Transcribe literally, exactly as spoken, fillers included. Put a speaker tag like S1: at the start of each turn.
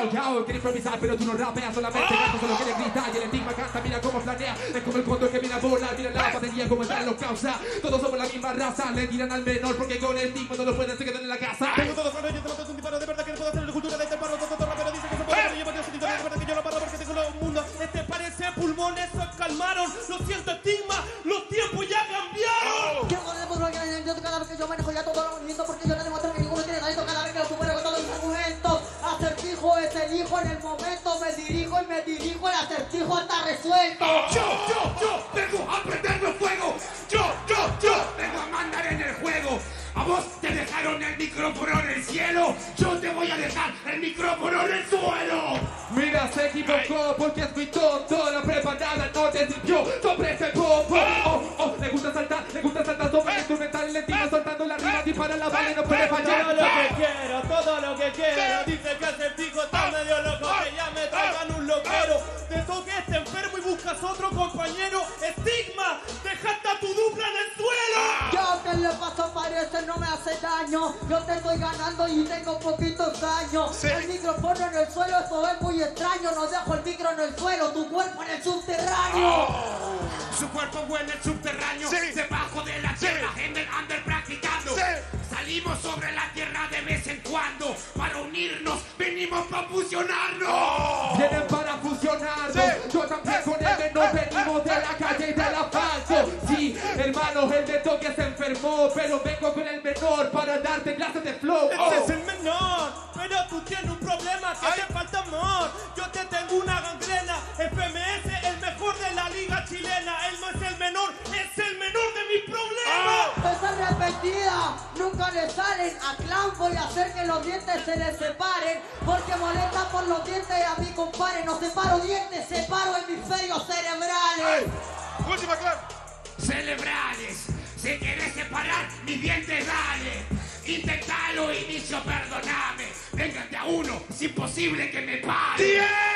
S1: Yao, quiere improvisar, pero tú no rapeas, solamente cantas, solo quieres gritar. Y el enigma canta, mira cómo planea. Es como el cóndor que mira bola, mira la batería como el lo causa. Todos somos la misma raza, le tiran al menor porque con el enigma no lo pueden, se quedan en la casa.
S2: Tengo todos los yo te mato un disparo, de verdad que no puedo hacer la cultura de este paro. Todo, todo rápido dice que se puede, pero yo partido sentido, de verdad que yo lo paro porque tengo los mundos. Este parece pulmones, se calmaron. Lo siento, estigma, los tiempos ya cambiaron.
S3: Quiero con el pueblo que yo cada vez que yo manejo ya todo lo movimiento porque yo no demuestro que ninguno tiene talento cada vez que lo supero con todos mis argumentos. Acertijo es el hijo en el momento, me dirijo y me dirijo, el acertijo está resuelto.
S4: Yo, yo, yo vengo a prenderme fuego. Yo, yo, yo vengo a mandar en el juego. A vos te dejaron el micrófono en el cielo. Yo te voy a dejar el micrófono en el suelo.
S1: Mira, se equivocó porque es muy tonto. La preparada no te sirvió sobre ese popo. Oh, oh, le gusta saltar, le gusta saltar sobre el instrumental. El lentino soltando la rima, dispara la bala y no puede fallar.
S2: Todo lo que quiero, todo lo que quiero. Dice que Acertijo está medio loco, que ya me traigan un loquero. Te toque este enfermo y buscas otro compañero. Estigma, dejaste a tu dupla en el suelo.
S3: Yo que le paso parece no me hace daño. Yo te estoy ganando y tengo poquitos años.
S5: Sí.
S3: El micrófono en el suelo, eso es muy extraño. No dejo el micro en el suelo, tu cuerpo en el subterráneo.
S4: Oh. Su cuerpo huele el subterráneo,
S5: Sí.
S4: debajo de la tierra,
S5: Sí.
S4: en el under practicando.
S5: Sí.
S4: Salimos sobre la tierra de vez en cuando para unirnos, venimos para fusionarnos.
S1: Vienen para fusionarnos.
S5: Sí.
S1: Yo también con el menor venimos de la calle y del asfalto. Sí, hermano, el de toque se enfermó, pero vengo con el menor para darte clases de flow.
S2: Este es el menor, pero tú tienes un problema, que
S5: Ay.
S2: te falta amor. Yo te tengo una gangrena. F M S, el mejor de la liga chilena. Él no es el menor, es el menor de mis problemas.
S3: Esa repetida nunca le salen. A Clown voy a hacer que los dientes se le separen. Porque molesta por los dientes y a mi compadre. No separo dientes, separo hemisferios cerebrales.
S5: Última, Clan.
S4: Cerebrales, si quieres separar mis dientes, dale. Intentalo, inicio, perdóname. Véngate a uno, es imposible que me pare.
S5: ¡Diez!